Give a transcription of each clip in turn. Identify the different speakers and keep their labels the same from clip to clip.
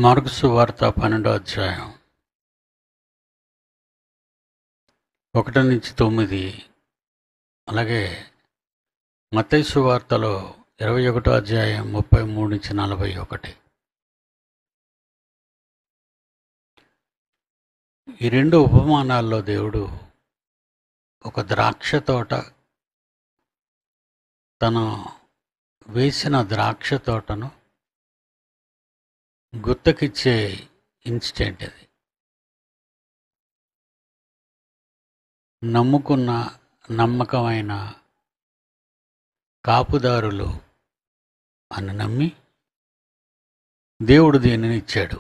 Speaker 1: Mark సువార్త 12వ అధ్యాయం 1-9, అలాగే మత్తయి సువార్తలో 21వ అధ్యాయం 33-41. ఈ రెండు ఉపమానాల్లో దేవుడు ఒక ద్రాక్ష తోట, తను వేసిన ద్రాక్ష తోటను గుత్తకిచ్చే ఇన్సిడెంట్ అది. నమ్ముకున్న నమ్మకమైన కాపుదారులు అని నమ్మి దేవుడు దీనిని ఇచ్చాడు.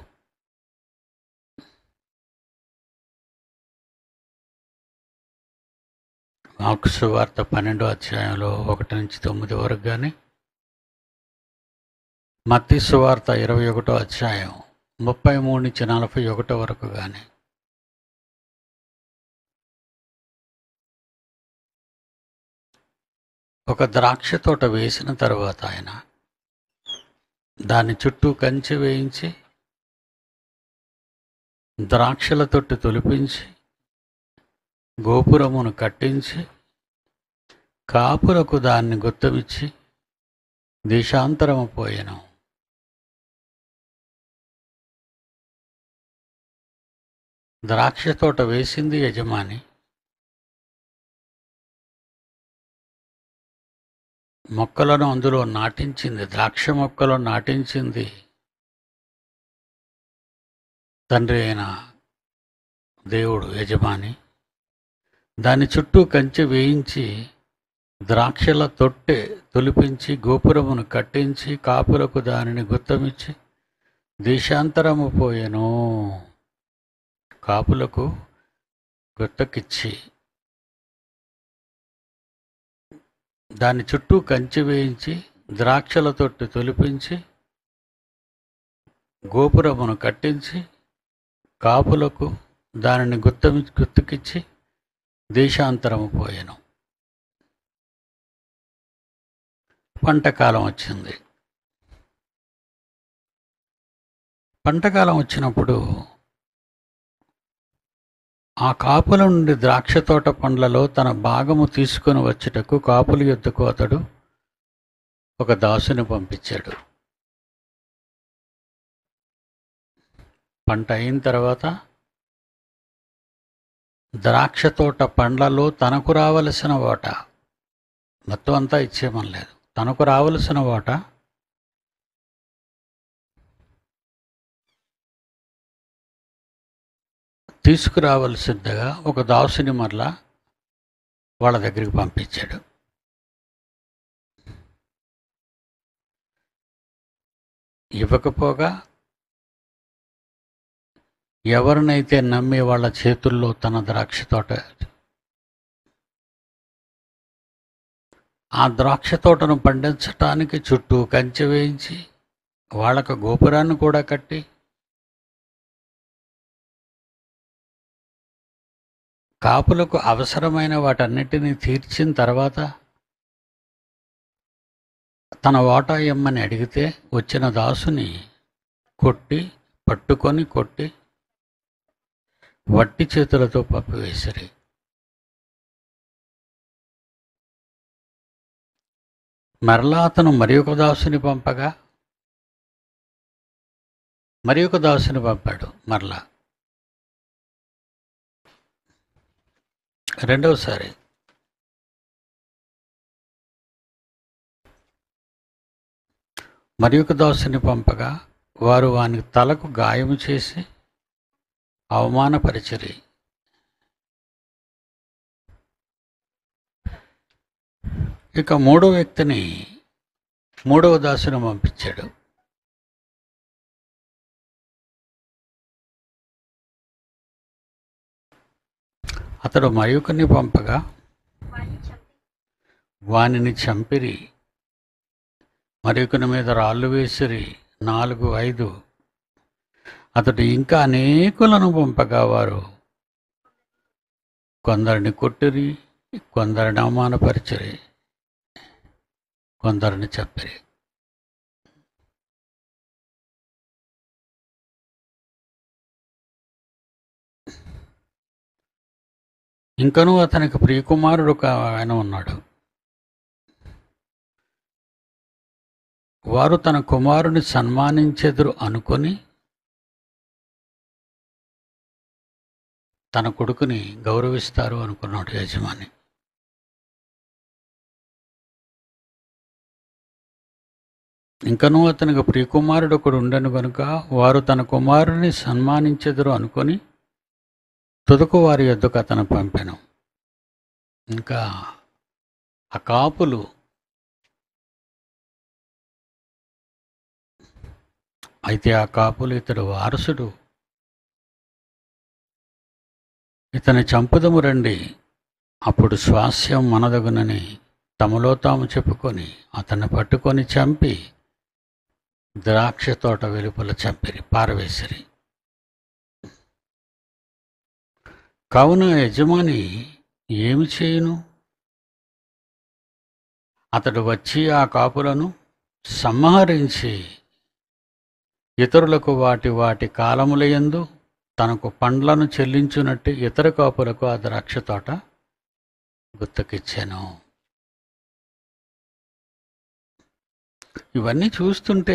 Speaker 1: మార్కు సువార్త 12వ అధ్యాయంలో 1-9 వరకు కానీ, మత్తయి సువార్త 21వ అధ్యాయం 33-41 వరకు కానీ ఒక ద్రాక్ష తోట వేసిన తర్వాత ఆయన దాని చుట్టూ కంచె వేయించి, ద్రాక్షల తొట్టి తొలిపించి, గోపురమును కట్టించి, కాపులకు దాన్ని గుత్తమిచ్చి దేశాంతరము పోయెను. ద్రాక్ష తోట వేసింది యజమాని, మొక్కలను అందులో నాటించింది, ద్రాక్ష మొక్కలు నాటించింది తండ్రి అయిన దేవుడు యజమాని. దాని చుట్టూ కంచె వేయించి, ద్రాక్షల తొట్టె తొలిపించి, గోపురమును కట్టించి, కాపులకు దానిని గుత్తమిచ్చి దేశాంతరము పోయెను. కాపులకు గుత్తకిచ్చి దాని చుట్టూ కంచె వేయించి, ద్రాక్షల తొట్టి తొలిపించి, గోపురమును కట్టించి, కాపులకు దానిని గుత్తకిచ్చి దేశాంతరము పోయెను. పంటకాలం వచ్చింది. పంటకాలం వచ్చినప్పుడు ఆ కాపుల నుండి ద్రాక్ష తోట పండ్లలో తన భాగము తీసుకొని వచ్చుటకు కాపుల యొద్దకు అతడు ఒక దాసుని పంపించాడు. పంట అయిన తర్వాత ద్రాక్ష తోట పండ్లలో తనకు రావలసిన వాటా, మొత్తం అంతా ఇచ్చేయమనలేదు, తనకు రావలసిన వాటా తీసుకురావలసిందిగా ఒక దాసుని మరలా వాళ్ళ దగ్గరికి పంపించాడు. ఇవ్వకపోగా ఎవరినైతే నమ్మి వాళ్ళ చేతుల్లో తన ద్రాక్ష తోట, ఆ ద్రాక్ష తోటను పండించటానికి చుట్టూ కంచె వేయించి, వాళ్ళకు గోపురాన్ని కూడా కట్టి, కాపులకు అవసరమైన వాటన్నిటినీ తీర్చిన తర్వాత తన వాటా ఇమ్మని అడిగితే వచ్చిన దాసుని పట్టుకొని కొట్టి వట్టి చేతులతో పంపివేసిరి. మరలా అతను మరి ఒక దాసుని పంపగా మరి ఒక దాసుని పంపాడు. మరలా రెండవసారి మరి ఒక దాసుని పంపగా వారు వానికి తలకు గాయము చేసి అవమానపరిచిరి. ఇక మూడవ దాసుని పంపించాడు. అతడు మరొకరిని పంపగా వానిని చంపిరి, మరొకని మీద రాళ్ళు వేసిరి, 4-5. అతడు ఇంకా అనేకులను పంపగా వారు కొందరిని కొట్టిరి, కొందరిని అవమానపరిచిరి, కొందరిని చంపిరి. ఇంకనూ అతనికి ప్రియకుమారుడు ఒక ఆయన ఉన్నాడు. వారు తన కుమారుని సన్మానించెదరు అనుకొని తన కొడుకుని గౌరవిస్తారు అనుకున్నాడు యజమాని. ఇంకనూ అతనికి ప్రియకుమారుడు ఒకడు ఉండను కనుక వారు తన కుమారుని సన్మానించెదరు అనుకొని తుదకు వారి యొద్దకు అతను పంపెను. ఇంకా ఆ కాపులు ఇతడు వారసుడు, ఇతని చంపుదము రండి, అప్పుడు స్వాస్యం మనదగునని తమలో తాము చెప్పుకొని అతన్ని పట్టుకొని చంపి ద్రాక్ష తోట వెలుపల పారవేసిరి. కావున యజమాని ఏమి చేయును? అతడు వచ్చి ఆ కాపులను సంహరించి ఇతరులకు వాటి కాలములయందు తనకు పండ్లను చెల్లించునట్టు ఇతర కాపులకు ఆ ద్రాక్ష తోట గుత్తకిచ్చాను. ఇవన్నీ చూస్తుంటే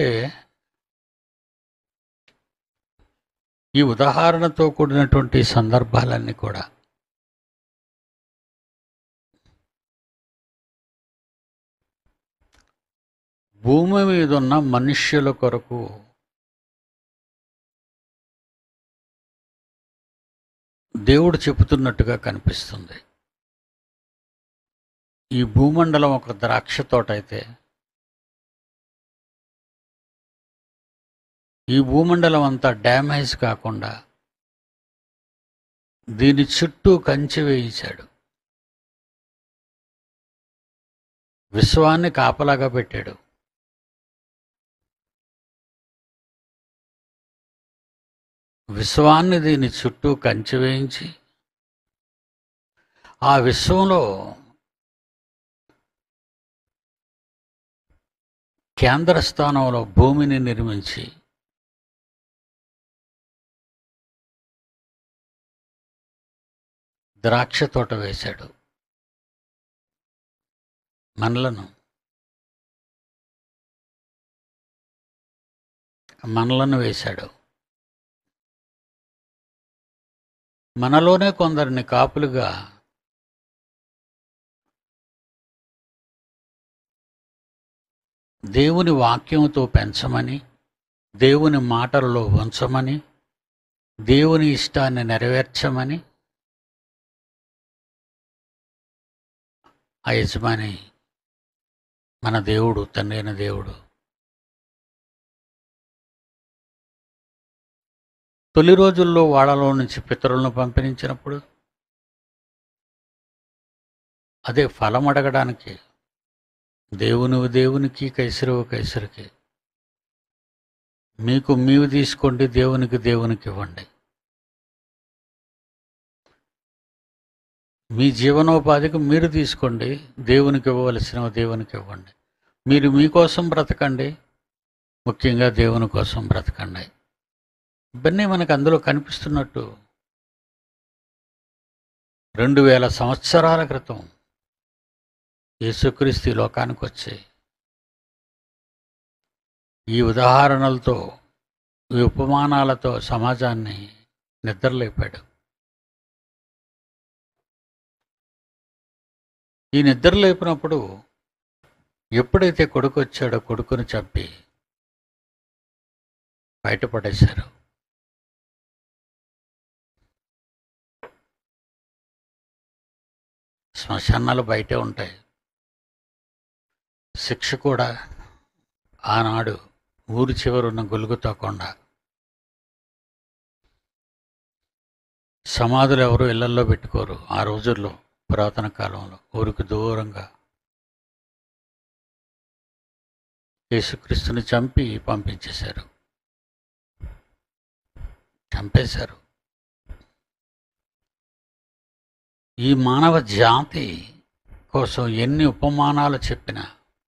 Speaker 1: ఈ ఉదాహరణతో కూడినటువంటి సందర్భాలన్నీ కూడా భూమి మీద ఉన్న మనుష్యుల కొరకు దేవుడు చెబుతున్నట్టుగా కనిపిస్తుంది. ఈ భూమండలం ఒక ద్రాక్ష తోట అయితే ఈ భూమండలం అంతా డ్యామేజ్ కాకుండా దీని చుట్టూ కంచె వేయించాడు. విశ్వాన్ని కాపలాగా పెట్టాడు. విశ్వాన్ని దీని చుట్టూ కంచె వేయించి ఆ విశ్వంలో కేంద్ర స్థానంలో భూమిని నిర్మించి ద్రాక్ష తోట వేశాడు. మనలను వేశాడు. మనలోనే కొందరిని కాపులుగా దేవుని వాక్యంతో పెంచమని, దేవుని మాటలలో ఉంచమని, దేవుని ఇష్టాన్ని నెరవేర్చమని ఆ యజమాని మన దేవుడు, తండ్రి అయిన దేవుడు తొలి రోజుల్లో వాళ్ళలో నుంచి పితరులను పంపించినప్పుడు అదే ఫలం అడగడానికి దేవునివి దేవునికి, కైసరువు కైసరికి, మీకు మీవి తీసుకోండి, దేవునికి దేవునికి ఇవ్వండి. మీ జీవనోపాధికి మీరు తీసుకోండి, దేవునికి ఇవ్వవలసినవి దేవునికి ఇవ్వండి. మీరు మీకోసం బ్రతకండి, ముఖ్యంగా దేవుని కోసం బ్రతకండి. ఇవన్నీ మనకు అందులో కనిపిస్తున్నట్టు 2000 సంవత్సరాల క్రితం యేసుక్రీస్తు లోకానికి వచ్చి ఈ ఉదాహరణలతో, ఈ ఉపమానాలతో సమాజాన్ని నిద్రలేపాడు. ఈ నిద్రలేపినప్పుడు ఎప్పుడైతే కొడుకు వచ్చాడో కొడుకుని చంపి బయటపడేశారు. శ్మశానాలు బయటే ఉంటాయి. శిక్ష కూడా ఆనాడు ఊరి చివరున్న గొలుగుతో కొండ. సమాధులు ఎవరు ఇళ్లల్లో పెట్టుకోరు ఆ రోజుల్లో. పురాతన కాలంలో ఊరికి దూరంగా యేసుక్రీస్తుని చంపి చంపేశారు. ఈ మానవ జాతి కోసం ఎన్ని ఉపమానాలు చెప్పినా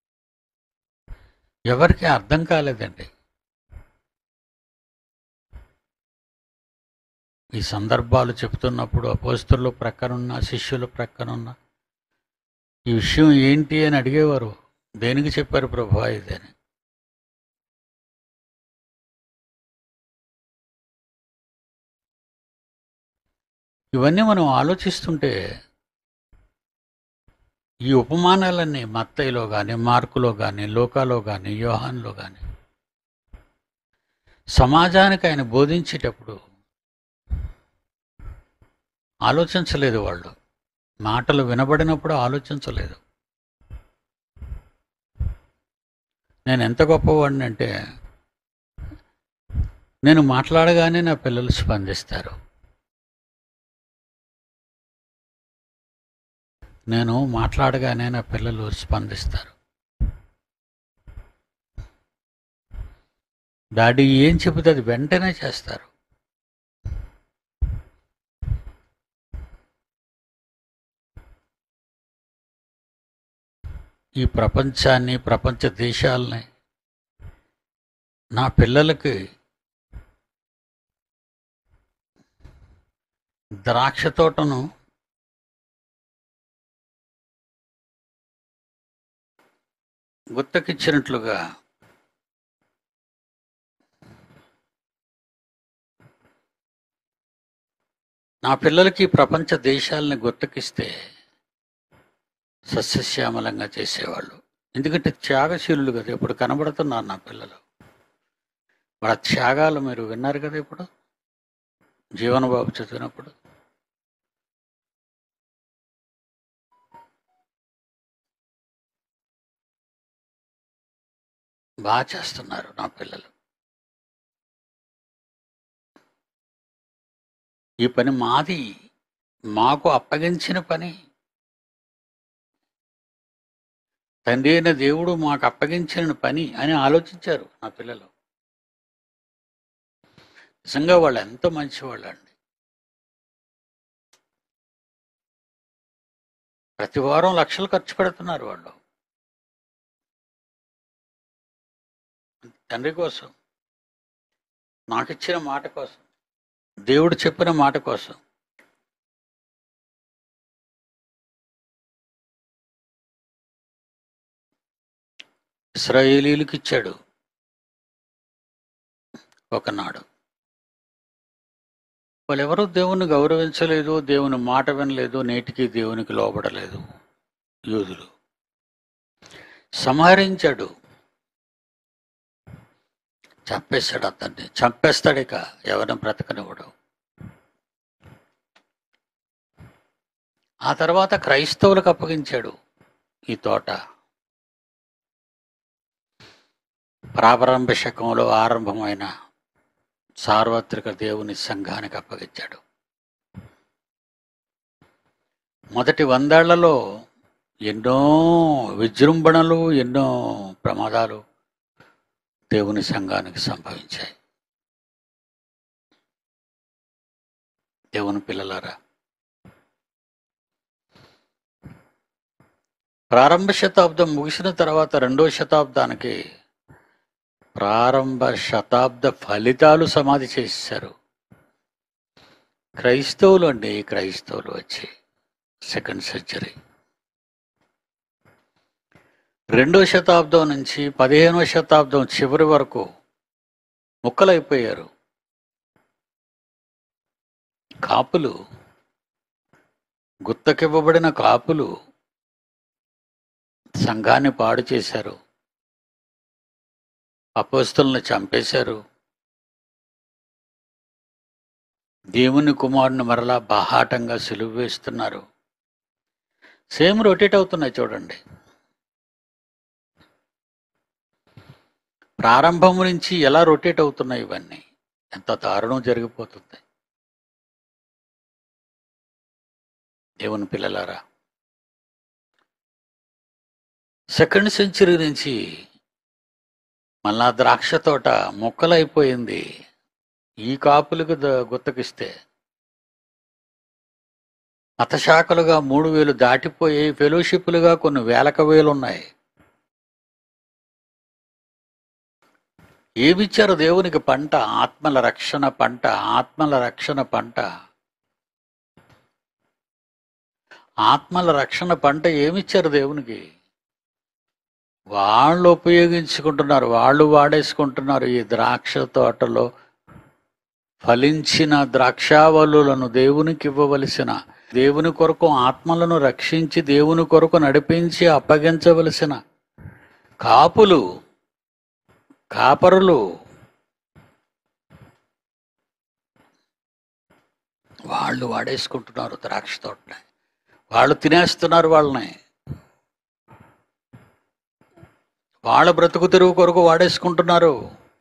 Speaker 1: ఎవరికి అర్థం కాలేదండి. ఈ సందర్భాలు చెప్తున్నప్పుడు అపోస్తలుల ప్రక్కనున్న శిష్యుల ప్రక్కనున్న ఈ విషయం ఏంటి అని అడిగేవారు. దేనికి చెప్పారు ప్రభువా ఇదని? ఇవన్నీ మనం ఆలోచిస్తుంటే ఈ ఉపమానాలన్నీ మత్తయిలో కానీ, మార్కులో కానీ, లూకాలో కానీ, యోహానులో కానీ సమాజానికి ఆయన బోధించేటప్పుడు ఆలోచించలేదు. వాళ్ళు మాటలు వినబడినప్పుడు ఆలోచించలేదు. నేను ఎంత గొప్పవాడిని అంటే, నేను మాట్లాడగానే నా పిల్లలు స్పందిస్తారు. నేను మాట్లాడగానే నా పిల్లలు స్పందిస్తారు. డాడీ ఏం చెబితే అది వెంటనే చేస్తారు. ఈ ప్రపంచాన్ని, ప్రపంచ దేశాలని నా పిల్లలకి ద్రాక్ష తోటను గుత్తకిచ్చినట్లుగా నా పిల్లలకి ప్రపంచ దేశాలని గుర్తుకిస్తే సస్యశ్యామలంగా చేసేవాళ్ళు. ఎందుకంటే త్యాగశీలులు కదా. ఇప్పుడు కనబడుతున్నారు నా పిల్లలు. వాళ్ళ త్యాగాలు మీరు విన్నారు కదా. ఇప్పుడు జీవనబాబు చదివినప్పుడు బాగా చేస్తున్నారు నా పిల్లలు. ఈ పని మాది, మాకు అప్పగించిన పని. తండ్రి అయిన దేవుడు మాకు అప్పగించిన పని అని ఆలోచించారు నా పిల్లలు. నిజంగా వాళ్ళు ఎంతో మంచివాళ్ళు అండి. ప్రతి వారం లక్షలు ఖర్చు పెడుతున్నారు వాళ్ళు తండ్రి కోసం, నాకు ఇచ్చిన మాట కోసం, దేవుడు చెప్పిన మాట కోసం. ఇశ్రాయేలీలకు ఇచ్చాడు ఒకనాడు. వాళ్ళెవరూ దేవుణ్ణి గౌరవించలేదు, దేవుని మాట వినలేదు, నేటికి దేవునికి లోబడలేదు. యూదులు సంహరించాడు, చంపేస్తాడు. అతన్ని చంపేస్తాడు. ఇక ఎవరిని బ్రతకనివ్వడు. ఆ తర్వాత క్రైస్తవులకు అప్పగించాడు ఈ తోట. ప్రారంభ శకంలో ఆరంభమైన సార్వత్రిక దేవుని సంఘానికి అప్పగించాడు. మొదటి 100 ఏళ్లలో ఎన్నో విజృంభణలు, ఎన్నో ప్రమాదాలు దేవుని సంఘానికి సంభవించాయి. దేవుని పిల్లలారా, ప్రారంభ శతాబ్దం ముగిసిన తర్వాత 2వ శతాబ్దానికి ప్రారంభ శతాబ్ద ఫలితాలు సమాధి చేశారు క్రైస్తవులు అండి. క్రైస్తవులు వచ్చి 2nd సెంచరీ, 2వ శతాబ్దం నుంచి 15వ శతాబ్దం చివరి వరకు ముక్కలైపోయారు. కాపులు, గుత్తకివ్వబడిన కాపులు సంఘాన్ని పాడు చేశారు. అపోస్తలులను చంపేశారు. దేవుని కుమారుని మరలా బాహాటంగా సిలువ వేస్తున్నారు. సేమ్ రొటేట్ అవుతున్నాయి చూడండి. ప్రారంభం నుంచి ఎలా రొటేట్ అవుతున్నాయి ఇవన్నీ. ఎంత దారుణం జరిగిపోతుంది. దేవుని పిల్లలారా, 2nd సెంచరీ నుంచి మళ్ళా ద్రాక్ష తోట మొక్కలైపోయింది. ఈ కాపులకు గుత్తకిస్తే మతశాఖలుగా 3000 దాటిపోయి ఫెలోషిప్లుగా కొన్ని వేలకు వేలు ఉన్నాయి. ఏమిచ్చారు దేవునికి పంట? ఆత్మల రక్షణ పంట. ఆత్మల రక్షణ పంట. ఆత్మల రక్షణ పంట ఏమిచ్చారు దేవునికి? వాళ్ళు ఉపయోగించుకుంటున్నారు, వాళ్ళు వాడేసుకుంటున్నారు. ఈ ద్రాక్ష తోటలో ఫలించిన ద్రాక్షావల్లులను దేవునికి ఇవ్వవలసిన, దేవుని కొరకు ఆత్మలను రక్షించి దేవుని కొరకు నడిపించి అప్పగించవలసిన కాపరులు వాళ్ళు వాడేసుకుంటున్నారు ద్రాక్ష తోటని. వాళ్ళు తినేస్తున్నారు వాళ్ళని. వాళ్ళ బ్రతుకు తెరువు కొరకు వాడేసుకుంటున్నారు.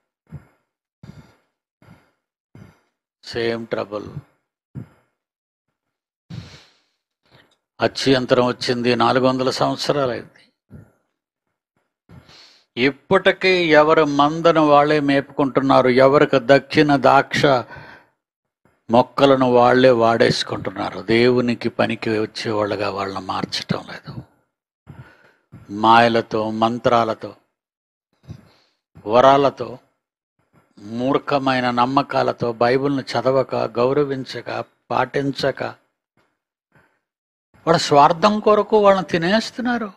Speaker 1: Same trouble. అత్యంతరం వచ్చింది, 400 సంవత్సరాలైంది. ఇప్పటికీ ఎవరి మందను వాళ్ళే మేపుకుంటున్నారు. ఎవరికి దక్కిన ద్రాక్ష మొక్కలను వాళ్ళే వాడేసుకుంటున్నారు. దేవునికి పనికి వచ్చేవాళ్ళుగా వాళ్ళని మార్చటం లేదు. మాయలతో, మంత్రాలతో, వరాలతో, మూర్ఖమైన నమ్మకాలతో, బైబిల్ను చదవక, గౌరవించక, పాటించక, వాళ్ళ స్వార్థం కొరకు వాళ్ళని తినేస్తున్నారు.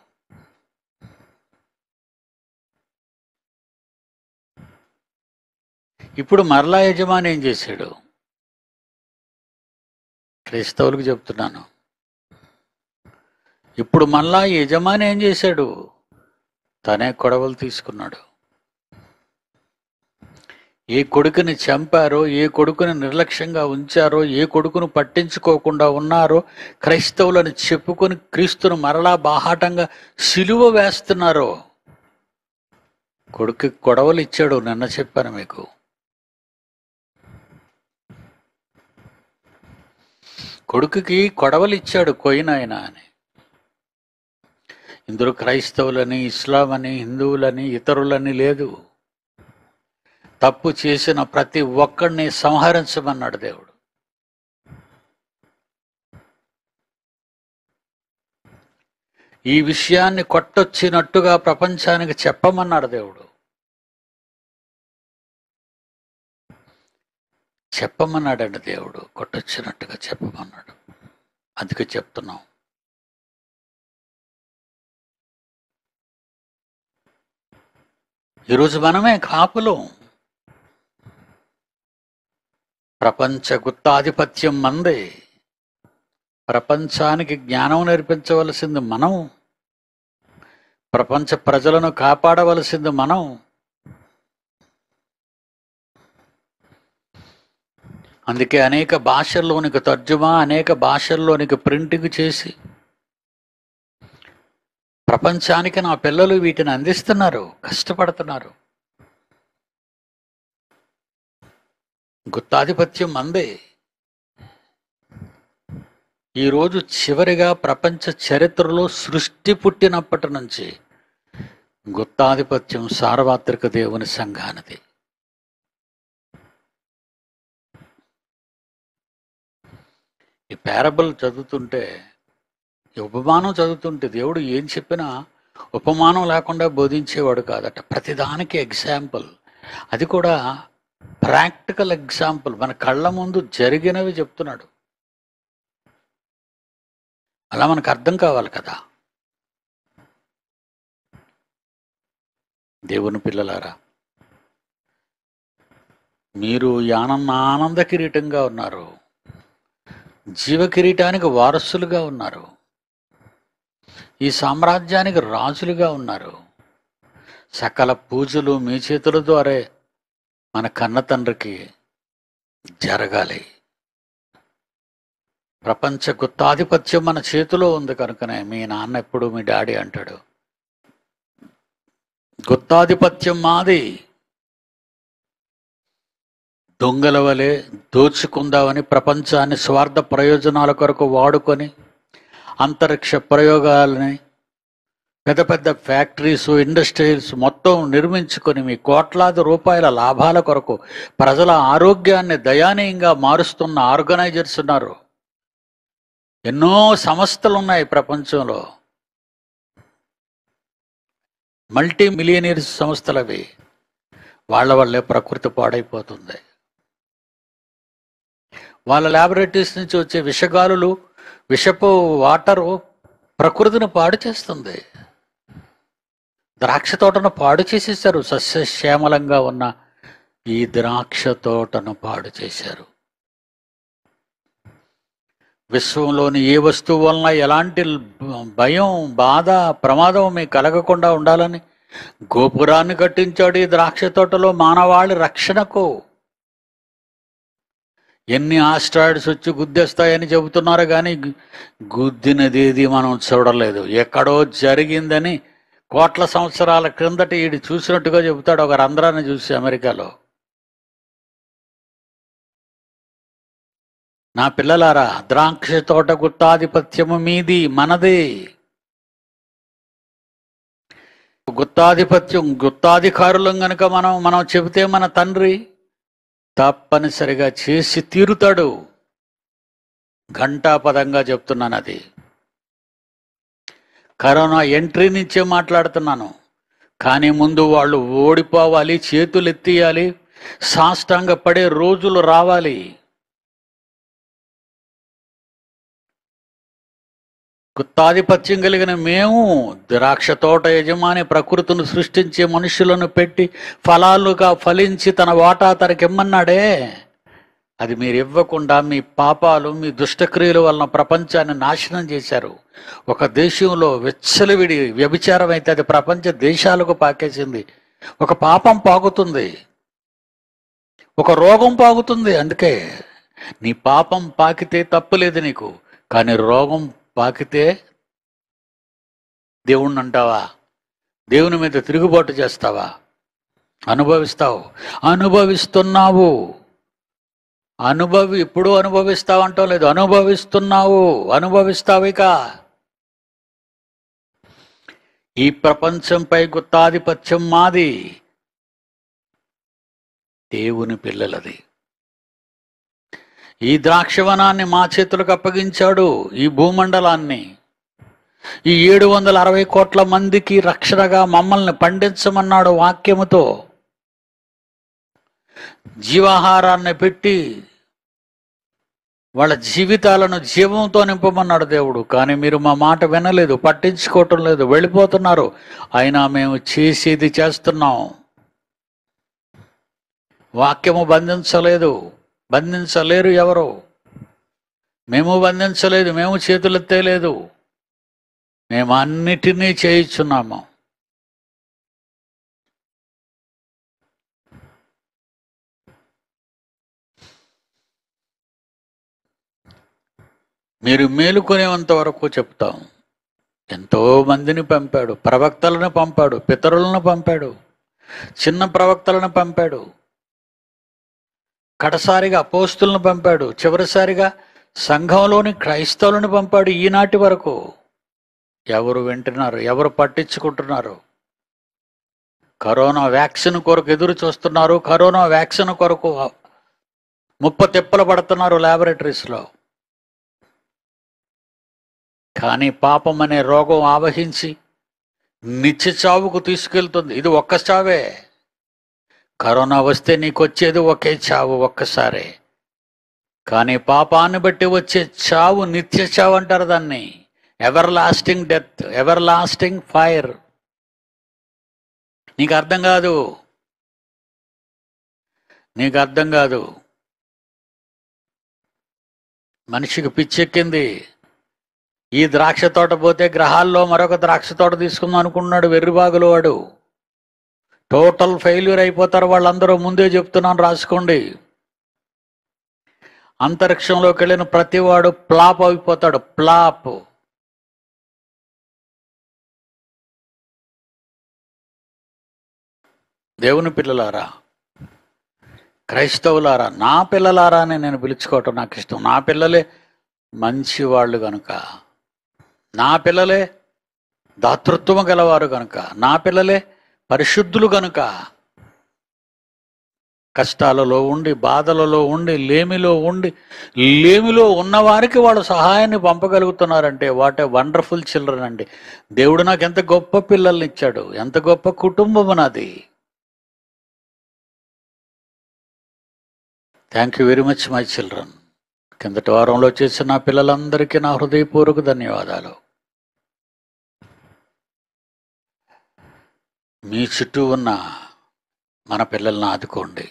Speaker 1: ఇప్పుడు మరలా యజమాని ఏం చేశాడు? క్రైస్తవులకు చెప్తున్నాను, ఇప్పుడు మళ్ళా యజమాని ఏం చేశాడు? తనే కొడవలు తీసుకున్నాడు. ఏ కొడుకుని చంపారో, ఏ కొడుకుని నిర్లక్ష్యంగా ఉంచారో, ఏ కొడుకును పట్టించుకోకుండా ఉన్నారో క్రైస్తవులని చెప్పుకొని క్రీస్తును మరలా బాహాటంగా సిలువ వేస్తున్నారో, కొడుకు కొడవలు ఇచ్చాడు. నిన్న చెప్పాను మీకు. కొడుకుకి కొడవలు ఇచ్చాడు కొయినాయన అని. ఇందులో క్రైస్తవులని, ఇస్లాం అని, హిందువులని, ఇతరులని లేదు. తప్పు చేసిన ప్రతి ఒక్కడిని సంహరించమన్నాడు దేవుడు. ఈ విషయాన్ని కొట్టొచ్చినట్టుగా ప్రపంచానికి చెప్పమన్నాడు దేవుడు. చెప్పమన్నాడండి దేవుడు, కొట్టొచ్చినట్టుగా చెప్పమన్నాడు. అందుకే చెప్తున్నాం. ఈరోజు మనమే కాపులు. ప్రపంచ గుత్తాధిపత్యం మందే. ప్రపంచానికి జ్ఞానం నేర్పించవలసింది మనం. ప్రపంచ ప్రజలను కాపాడవలసింది మనం. అందుకే అనేక భాషల్లోనికి తర్జుమా, అనేక భాషల్లోనికి ప్రింటింగ్ చేసి ప్రపంచానికి నా పిల్లలు వీటిని అందిస్తున్నారు, కష్టపడుతున్నారు. గుత్తాధిపత్యం మందే. ఈరోజు చివరిగా ప్రపంచ చరిత్రలో సృష్టి పుట్టినప్పటి నుంచి గుత్తాధిపత్యం సార్వత్రిక దేవుని సంఘానిది. ఈ పారబుల్ చదువుతుంటే, ఈ ఉపమానం చదువుతుంటే దేవుడు ఏం చెప్పినా ఉపమానం లేకుండా బోధించేవాడు కాదట. ప్రతిదానికి ఎగ్జాంపుల్, అది కూడా ప్రాక్టికల్ ఎగ్జాంపుల్, మన కళ్ళ ముందు జరిగినవి చెప్తున్నాడు. అలా మనకు అర్థం కావాలి కదా. దేవుని పిల్లలారా, మీరు ఆనంద కిరీటంగా ఉన్నారు, జీవ కిరీటానికి వారసులుగా ఉన్నారు, ఈ సామ్రాజ్యానికి రాజులుగా ఉన్నారు. సకల పూజలు మీ చేతుల ద్వారా మన కన్న తండ్రికి జరగాలి. ప్రపంచ గుత్తాధిపత్యం మన చేతిలో ఉంది కనుకనే మీ నాన్న ఎప్పుడు మీ డాడీ అంటాడు, గుత్తాధిపత్యం మాది. దొంగల వలె దోచుకుందామని ప్రపంచాన్ని స్వార్థ ప్రయోజనాల కొరకు వాడుకొని అంతరిక్ష ప్రయోగాలని, పెద్ద పెద్ద ఫ్యాక్టరీస్, ఇండస్ట్రీస్ మొత్తం నిర్మించుకొని మీ కోట్లాది రూపాయల లాభాల కొరకు ప్రజల ఆరోగ్యాన్ని దయానీయంగా మారుస్తున్న ఆర్గనైజర్స్ ఉన్నారు. ఎన్నో సంస్థలు ఉన్నాయి ప్రపంచంలో, మల్టీ మిలియనీర్స్ సంస్థలు అవి. వాళ్ళ వల్లే ప్రకృతి పాడైపోతుంది. వాళ్ళ ల్యాబొరేటరీస్ నుంచి వచ్చే విషగాలులు, విషపు వాటరు ప్రకృతిని పాడు చేస్తుంది. ద్రాక్ష తోటను పాడు చేసేసారు. సస్యశ్యామలంగా ఉన్న ఈ ద్రాక్ష తోటను పాడు చేశారు. విశ్వంలోని ఏ వస్తువు వలన ఎలాంటి భయం, బాధ, ప్రమాదం మీకు కలగకుండా ఉండాలని గోపురాన్ని కట్టించాడు ఈ ద్రాక్ష తోటలో మానవాళి రక్షణకు. ఎన్ని ఆస్ట్రాయిడ్స్ వచ్చి గుద్దేస్తాయని చెబుతున్నారు, కానీ గుద్దినదేది మనం చూడలేదు. ఎక్కడో జరిగిందని కోట్ల సంవత్సరాల క్రిందట ఈడు చూసినట్టుగా చెబుతాడు ఒక రంధ్రాన్ని చూసి అమెరికాలో. నా పిల్లలారా, ద్రాక్ష తోట గుత్తాధిపత్యము మీది, మనది. గుత్తాధిపత్యం, గుత్తాధికారులం గనుక మనం చెబితే మన తండ్రి తప్పనిసరిగా చేసి తీరుతాడు. ఘంటాపదంగా చెప్తున్నాను. అది కరోనా ఎంట్రీ నుంచే మాట్లాడుతున్నాను. కానీ ముందు వాళ్ళు ఓడిపోవాలి, చేతులు ఎత్తియాలి, సాష్టాంగ పడే రోజులు రావాలి. గుత్తాధిపత్యం కలిగిన మేము, ద్రాక్ష తోట యజమాని ప్రకృతిని సృష్టించే మనుషులను పెట్టి ఫలాలుగా ఫలించి తన వాటా తనకిమ్మన్నాడే, అది మీరు ఇవ్వకుండా మీ పాపాలు, మీ దుష్టక్రియల వలన ప్రపంచాన్ని నాశనం చేశారు. ఒక దేశంలో విచ్చలవిడి వ్యభిచారం అయితే అది ప్రపంచ దేశాలకు పాకేసింది. ఒక పాపం పాకుతుంది, ఒక రోగం పాకుతుంది. అందుకే నీ పాపం పాకితే తప్పులేదు నీకు, కానీ రోగం పాకితే దేవుణ్ణి అంటావా? దేవుని మీద తిరుగుబాటు చేస్తావా? అనుభవిస్తావు, అనుభవిస్తున్నావు. ఇప్పుడు అనుభవిస్తావంటో లేదు, అనుభవిస్తున్నావు, అనుభవిస్తావిక. ఈ ప్రపంచంపై గుత్తాధిపత్యం మాది, దేవుని పిల్లలది. ఈ ద్రాక్షవనాన్ని మా చేతులకు అప్పగించాడు, ఈ భూమండలాన్ని. ఈ 760 కోట్ల మందికి రక్షణగా మమ్మల్ని పండించమన్నాడు వాక్యముతో. జీవాహారాన్ని పెట్టి వాళ్ళ జీవితాలను జీవంతో నింపమన్నాడు దేవుడు. కానీ మీరు మా మాట వినలేదు, పట్టించుకోవటం లేదు, వెళ్ళిపోతున్నారు. అయినా మేము చేసేది చేస్తున్నాం. వాక్యము బంధించలేరు ఎవరు. మేము బంధించలేదు, మేము చేతులెత్తేలేదు, మేము అన్నిటినీ చేయించున్నాము. మీరు మేలుకునేంత వరకు చెప్తాం. ఎంతో మందిని పంపాడు, ప్రవక్తలను పంపాడు, పితరులను పంపాడు, చిన్న ప్రవక్తలను పంపాడు, కడసారిగా అపోస్తులను పంపాడు, చివరిసారిగా సంఘంలోని క్రైస్తవులను పంపాడు. ఈనాటి వరకు ఎవరు వింటున్నారు? ఎవరు పట్టించుకుంటున్నారు? కరోనా వ్యాక్సిన్ కొరకు ఎదురు చూస్తున్నారు. కరోనా వ్యాక్సిన్ కొరకు ముప్పతిప్పలు పడుతున్నారు ల్యాబొరేటరీస్లో. కానీ పాపం అనే రోగం ఆవహించి నిత్య చావుకు తీసుకెళ్తుంది. ఇది ఒక్క చావే. కరోనా వస్తే నీకు వచ్చేది ఒకే చావు, ఒక్కసారే. కానీ పాపాన్ని బట్టి వచ్చే చావు నిత్య చావు అంటారు దాన్ని. Ever lasting death, ever lasting fire. నీకు అర్థం కాదు. మనిషికి పిచ్చెక్కింది. ఈ ద్రాక్ష తోట పోతే గ్రహాల్లో మరొక ద్రాక్ష తోట తీసుకుందాం అనుకున్నాడు వెర్రిబాగులు వాడు. టోటల్ ఫెయిల్యూర్ అయిపోతారు వాళ్ళందరూ. ముందే చెప్తున్నాను, రాసుకోండి. అంతరిక్షంలోకి వెళ్ళిన ప్రతివాడు ప్లాప్ అయిపోతాడు. ప్లాప్. దేవుని పిల్లలారా, క్రైస్తవులారా, నా పిల్లలారా అని నేను పిలుచుకోవటం నాకు ఇష్టం. నా పిల్లలే మంచివాళ్ళు కనుక, నా పిల్లలే దాతృత్వం గలవారు కనుక, నా పిల్లలే పరిశుద్ధులు కనుక, కష్టాలలో ఉండి, బాధలలో ఉండి, లేమిలో ఉన్నవారికి వాళ్ళు సహాయాన్ని పంపగలుగుతున్నారంటే వాట్ ఏ వండర్ఫుల్ చిల్డ్రన్ అండి. దేవుడు నాకు ఎంత గొప్ప పిల్లల్ని ఇచ్చాడు, ఎంత గొప్ప కుటుంబం నాది. Thank you very much my children. కిందటి వారంలో చేసిన నా పిల్లలందరికీ నా హృదయపూర్వక ధన్యవాదాలు. మీ చుట్టూ ఉన్న మన పిల్లల్ని ఆదుకోండి.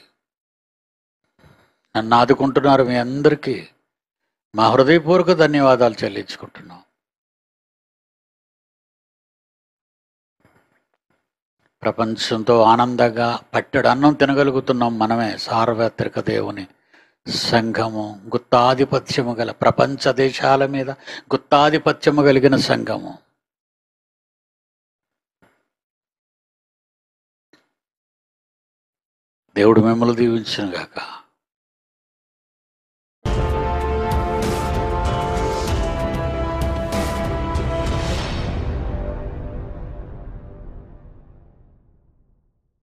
Speaker 1: నన్ను ఆదుకుంటున్నారు. మీ అందరికీ మా హృదయపూర్వక ధన్యవాదాలు చెల్లించుకుంటున్నాం. ప్రపంచంతో ఆనందంగా పట్టెడు అన్నం తినగలుగుతున్నాం మనమే. సార్వత్రిక దేవుని సంఘము, గుత్తాధిపత్యము గల, ప్రపంచ దేశాల మీద గుత్తాధిపత్యము కలిగిన సంఘము. దేవుడు మిమ్మల్ని దీవించును గాక.